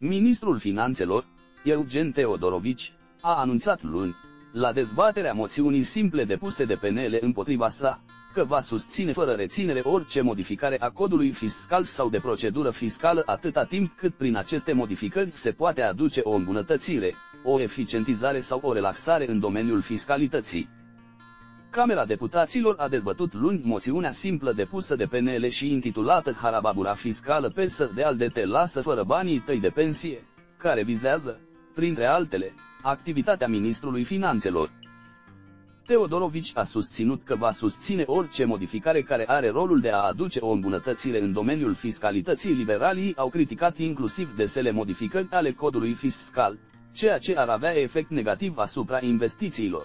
Ministrul Finanțelor, Eugen Teodorovici, a anunțat luni, la dezbaterea moțiunii simple depuse de PNL împotriva sa, că va susține fără reținere orice modificare a codului fiscal sau de procedură fiscală atâta timp cât prin aceste modificări se poate aduce o îmbunătățire, o eficientizare sau o relaxare în domeniul fiscalității. Camera Deputaților a dezbătut luni moțiunea simplă depusă de PNL și intitulată Harababura fiscală PSD-ALDE te lasă fără banii tăi de pensie, care vizează, printre altele, activitatea Ministrului Finanțelor. Teodorovici a susținut că va susține orice modificare care are rolul de a aduce o îmbunătățire în domeniul fiscalității. Liberalii au criticat inclusiv desele modificări ale codului fiscal, ceea ce ar avea efect negativ asupra investițiilor.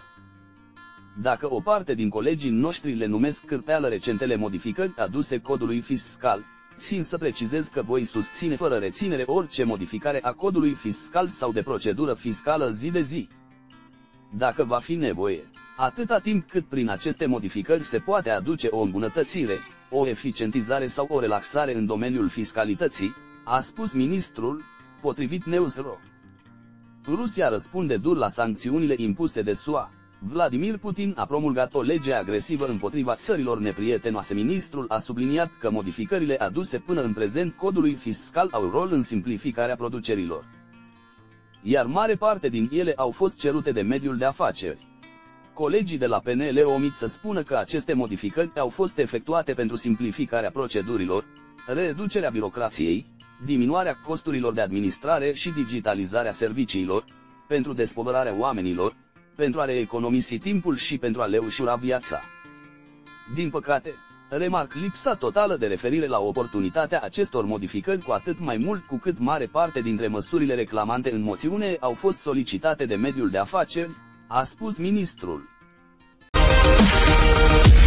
Dacă o parte din colegii noștri le numesc cârpeală recentele modificări aduse codului fiscal, țin să precizez că voi susține fără reținere orice modificare a codului fiscal sau de procedură fiscală zi de zi. Dacă va fi nevoie, atâta timp cât prin aceste modificări se poate aduce o îmbunătățire, o eficientizare sau o relaxare în domeniul fiscalității, a spus ministrul, potrivit News.ro. Rusia răspunde dur la sancțiunile impuse de SUA. Vladimir Putin a promulgat o lege agresivă împotriva țărilor neprietenoase. Ministrul a subliniat că modificările aduse până în prezent codului fiscal au rol în simplificarea producerilor, iar mare parte din ele au fost cerute de mediul de afaceri. Colegii de la PNL omit să spună că aceste modificări au fost efectuate pentru simplificarea procedurilor, reducerea birocrației, diminuarea costurilor de administrare și digitalizarea serviciilor, pentru despăvărarea oamenilor, pentru a le economisi timpul și pentru a le ușura viața. Din păcate, remarc lipsa totală de referire la oportunitatea acestor modificări, cu atât mai mult cu cât mare parte dintre măsurile reclamante în moțiune au fost solicitate de mediul de afaceri, a spus ministrul.